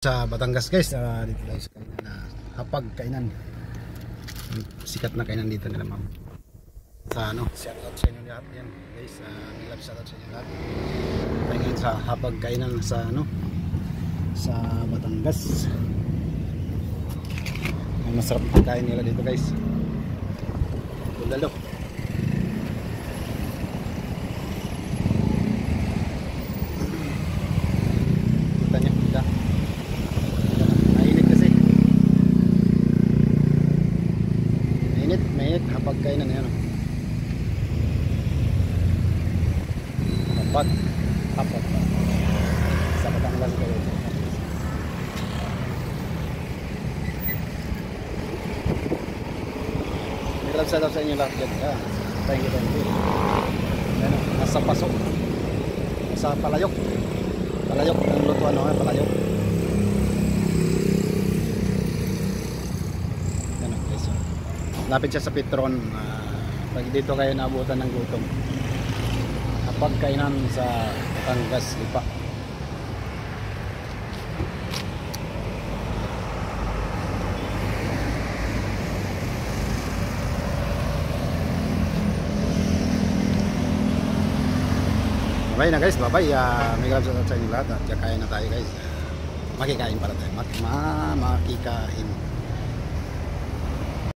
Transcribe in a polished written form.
Sa Batangas guys, dito tayo sa kainan na hapag kainan. Sikat na kainan dito nila ma'am. Sa ano, shout out sa inyo lahat yan guys. May love shout out sa inyo lahat. Tayo ngayon sa hapag kainan sa ano, sa Batangas. Ang masarap na kain nila dito guys. Bulalo. Kita niyo, kita. Mainit hapag kainan yan. Hapag sa Batangas kayo. Meron sa inyo lahat dyan. Thank you. Ayan, nasa pasok, nasa palayok ang lutuan, no? Palayok. Lapit siya sa Petron. Pag dito kayo naabutan ng gutom, hapag kainan sa Batangas, Lipa. Bye na guys, bye. May grab sa inyo lahat at kakain na tayo guys. Makikain para tayo, makikain.